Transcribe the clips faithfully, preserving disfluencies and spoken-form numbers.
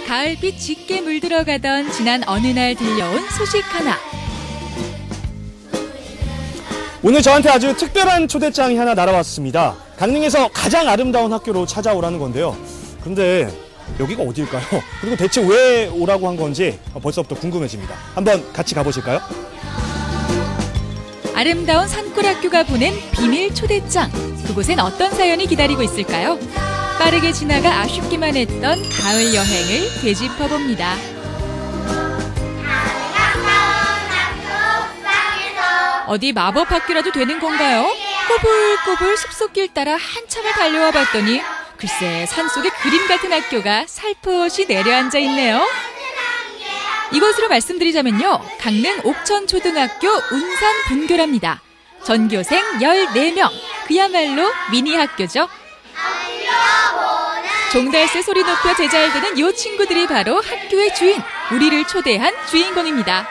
가을빛 짙게 물들어가던 지난 어느 날 들려온 소식 하나. 오늘 저한테 아주 특별한 초대장이 하나 날아왔습니다. 강릉에서 가장 아름다운 학교로 찾아오라는 건데요. 그런데 여기가 어딜까요? 그리고 대체 왜 오라고 한 건지 벌써부터 궁금해집니다. 한번 같이 가보실까요? 아름다운 산골학교가 보낸 비밀 초대장. 그곳엔 어떤 사연이 기다리고 있을까요? 빠르게 지나가 아쉽기만 했던 가을 여행을 되짚어봅니다. 어디 마법 학교라도 되는 건가요? 꼬불꼬불 숲속길 따라 한참을 달려와 봤더니 글쎄 산속의 그림 같은 학교가 살포시 내려앉아 있네요. 이것으로 말씀드리자면요. 강릉 옥천초등학교 운산분교랍니다. 전교생 열네 명. 그야말로 미니 학교죠. 종달새 소리 높여 제자를 드는 요 친구들이 바로 학교의 주인, 우리를 초대한 주인공입니다.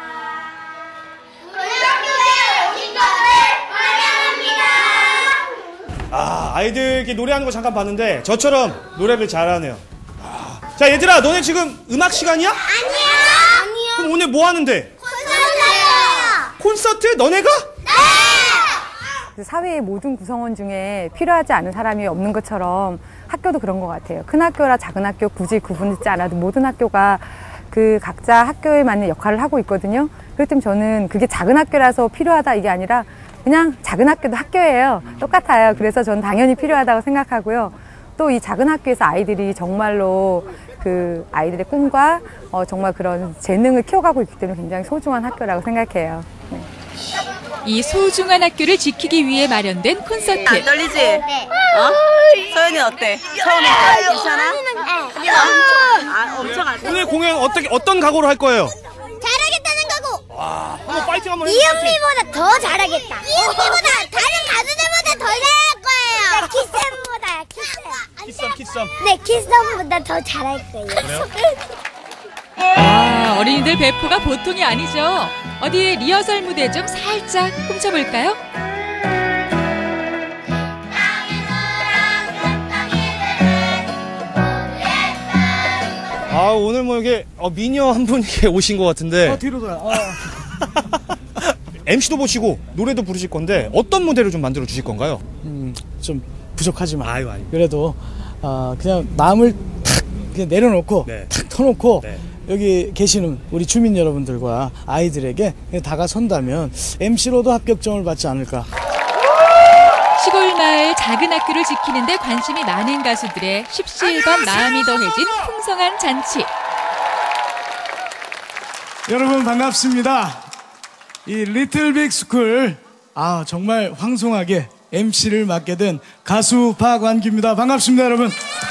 아, 아이들 이렇게 노래하는 거 잠깐 봤는데 저처럼 노래를 잘하네요. 아, 자, 얘들아, 너네 지금 음악 시간이야? 아니요. 아니요. 그럼 오늘 뭐 하는데? 콘서트요. 콘서트? 너네가? 네. 사회의 모든 구성원 중에 필요하지 않은 사람이 없는 것처럼 학교도 그런 것 같아요. 큰 학교라 작은 학교 굳이 구분짓지 않아도 모든 학교가 그 각자 학교에 맞는 역할을 하고 있거든요. 그렇기 때문에 저는 그게 작은 학교라서 필요하다 이게 아니라 그냥 작은 학교도 학교예요. 똑같아요. 그래서 저는 당연히 필요하다고 생각하고요. 또 이 작은 학교에서 아이들이 정말로 그 아이들의 꿈과 어 정말 그런 재능을 키워가고 있기 때문에 굉장히 소중한 학교라고 생각해요. 네. 이 소중한 학교를 지키기 위해 마련된 콘서트. 안 떨리지? 네. 어? 소연이 어때? 처음이니까 괜찮아? 네. 엄청, 아, 엄청 안 오늘 공연 어떻게, 어떤 각오로 할 거예요? 잘하겠다는 거고. 와, 한번 파이팅 한번 해주세요. 이은미보다 더 잘하겠다. 이은미보다 다른 가수들보다 더 잘할 거예요. 키썸보다 키썸. 키썸, 키썸. 네, 키썸보다 더 잘할 거예요. 그래요? 와, 어린이들 배포가 보통이 아니죠. 어디 리허설 무대 좀 살짝 훔쳐볼까요? 아, 오늘 뭐 이게 어, 미녀 한 분이 오신 것 같은데. 아, 뒤로 돌아. 어. 엠시도 보시고 노래도 부르실 건데 어떤 무대를 좀 만들어 주실 건가요? 음, 좀 부족하지만. 아유, 아유. 그래도 어, 그냥 마음을 탁 그냥 내려놓고 네. 탁 터놓고 네. 여기 계시는 우리 주민 여러분들과 아이들에게 그냥 다가선다면 엠시로도 합격점을 받지 않을까. 시골 마을 작은 학교를 지키는 데 관심이 많은 가수들의 십시일반 마음이 더해진 풍성한 잔치. 여러분 반갑습니다. 이 리틀 빅 스쿨 아 정말 황송하게 엠시를 맡게 된 가수 박완규입니다. 반갑습니다, 여러분.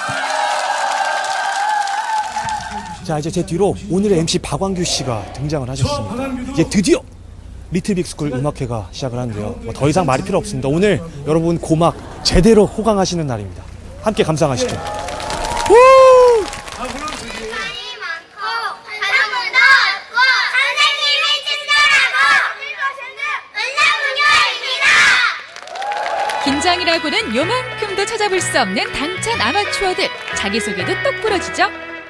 자, 이제 제 뒤로 오늘의 엠시 박완규 씨가 등장을 하셨습니다. 이제 드디어 리틀 빅스쿨 음악회가 시작을 하는데요. 뭐 더 이상 말이 필요 없습니다. 오늘 여러분 고막 제대로 호강하시는 날입니다. 함께 감상하시죠. 우! 긴장이라고는 요만큼도 찾아볼 수 없는 당찬 아마추어들. 자기소개도 똑 부러지죠?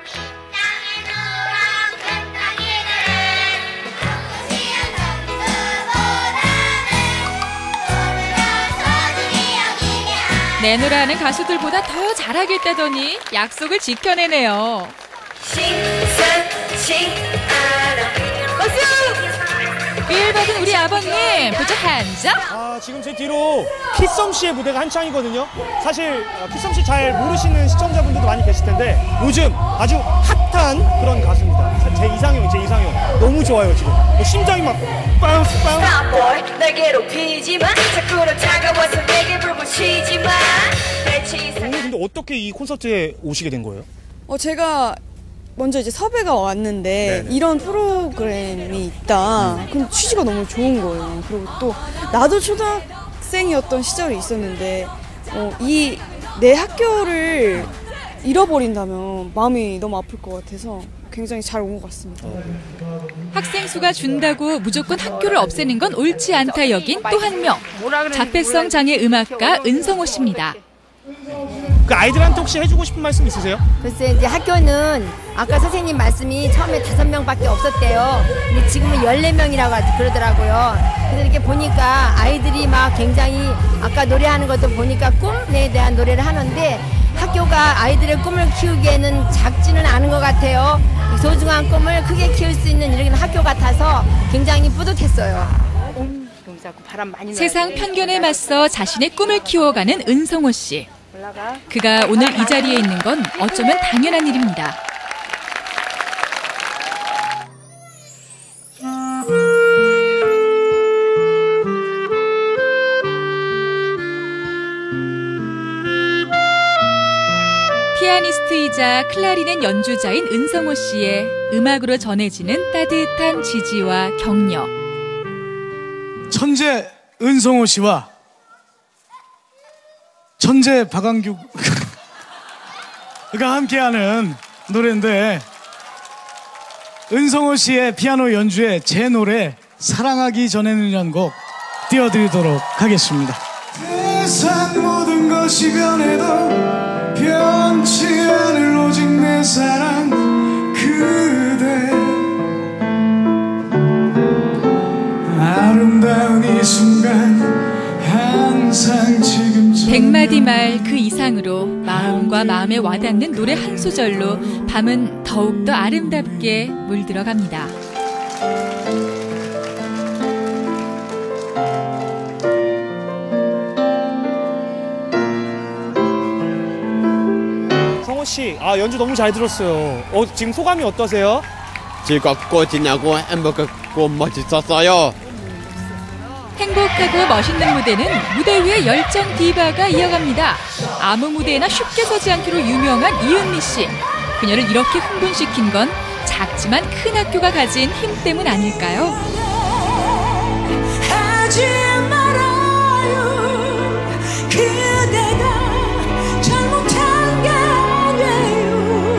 내노라는 가수들보다 더 잘하겠다더니 약속을 지켜내네요. 삘 받은 우리 아버님, put your hands up. 아, 지금 제 뒤로 키썸 씨의 무대가 한창이거든요. 사실 키썸 씨 잘 모르시는 시청자분들도 많이 계실 텐데 요즘 아주 핫한 그런 가수입니다. 제 이상형, 제 이상형. 너무 좋아요, 지금. 심장이 막 바운스 바운스. 날 괴롭히지 마. 자꾸로 다가와서 내게 불붙이지 마. 오늘 근데 어떻게 이 콘서트에 오시게 된 거예요? 어, 제가 먼저 이제 섭외가 왔는데 네네. 이런 프로그램이 있다. 음. 그럼 취지가 너무 좋은 거예요. 그리고 또 나도 초등학생이었던 시절이 있었는데 어, 이 내 학교를 잃어버린다면 마음이 너무 아플 것 같아서 굉장히 잘 온 것 같습니다. 학생 수가 준다고 무조건 학교를 없애는 건 옳지 않다 여긴 또 한 명. 자폐성 장애 음악가 은성호 씨입니다. 그 아이들한테 혹시 해주고 싶은 말씀 있으세요? 글쎄 이제 학교는 아까 선생님 말씀이 처음에 다섯 명밖에 없었대요. 근데 지금은 열네 명이라고 그러더라고요. 그래서 이렇게 보니까 아이들이 막 굉장히 아까 노래하는 것도 보니까 꿈에 대한 노래를 하는데 학교가 아이들의 꿈을 키우기에는 작지는 않은 것 같아요. 소중한 꿈을 크게 키울 수 있는 이런 학교 같아서 굉장히 뿌듯했어요. 세상 편견에 맞서 자신의 꿈을 키워가는 은성호 씨. 그가 오늘 이 자리에 있는 건 어쩌면 당연한 일입니다. 피아니스트이자 클라리넷 연주자인 은성호 씨의 음악으로 전해지는 따뜻한 지지와 격려. 천재 은성호 씨와 천재 박완규가 함께하는 노래인데 은성호 씨의 피아노 연주에 제 노래 사랑하기 전에는이라는 곡 띄워드리도록 하겠습니다. 세상 모든 것이 변해도 변치 않을 오직 내 사랑 그대 아름다운 이 순간 항상 지금처럼 백마디 말 그 이상으로 마음과 마음에 와닿는 노래 한 소절로 밤은 더욱더 아름답게 물들어갑니다. 성호 씨, 아 연주 너무 잘 들었어요. 어, 지금 소감이 어떠세요? 즐겁고 진하고 행복하고 멋있었어요. 행복하고 멋있는 무대는 무대 위의 열정 디바가 이어갑니다. 아무 무대에나 쉽게 서지 않기로 유명한 이은미 씨. 그녀를 이렇게 흥분시킨 건 작지만 큰 학교가 가진 힘 때문 아닐까요? 하지 말아요. 그대가 잘못한 게 아니에요.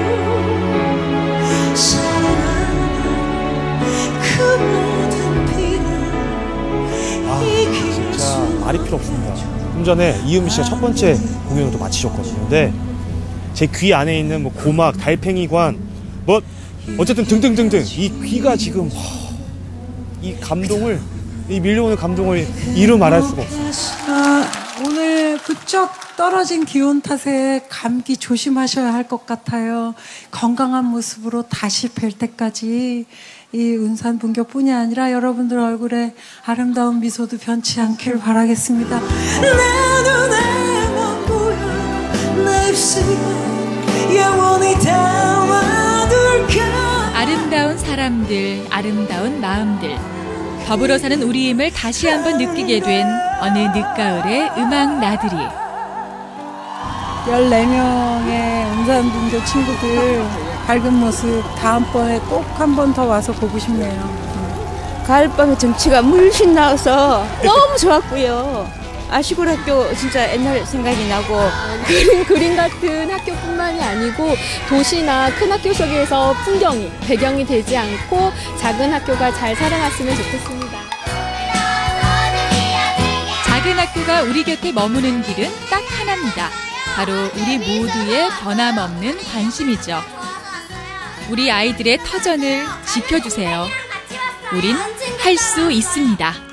사랑하는 그 모든 비는 아, 진짜 말이 필요 없습니다. 좀 전에 이은미 씨가 첫 번째 공연을 또 마치셨거든요. 근데 제 귀 안에 있는 뭐 고막, 달팽이관, 뭐 어쨌든 등등등등 이 귀가 지금 이 감동을, 이 밀려오는 감동을 이루 말할 수가 없어요. 아, 오늘 부쩍 떨어진 기온 탓에 감기 조심하셔야 할 것 같아요. 건강한 모습으로 다시 뵐 때까지 이 은산 분교뿐이 아니라 여러분들 얼굴에 아름다운 미소도 변치 않길 바라겠습니다. 내 눈에만 보여 내 입술이 영원히 담아둘까. 아름다운 사람들, 아름다운 마음들. 더불어 사는 우리임을 다시 한번 느끼게 된 어느 늦가을의 음악 나들이. 열네 명의 은산 분교 친구들 밝은 모습 다음번에 꼭 한 번 더 와서 보고 싶네요. 가을밤에 정취가 물씬 나와서 너무 좋았고요. 아, 시골 학교 진짜 옛날 생각이 나고 그림, 그림 같은 학교뿐만이 아니고 도시나 큰 학교 속에서 풍경이 배경이 되지 않고 작은 학교가 잘 살아갔으면 좋겠습니다. 작은 학교가 우리 곁에 머무는 길은 딱 하나입니다. 바로 우리 모두의 변함없는 관심이죠. 우리 아이들의 터전을 지켜주세요. 우린 할 수 있습니다.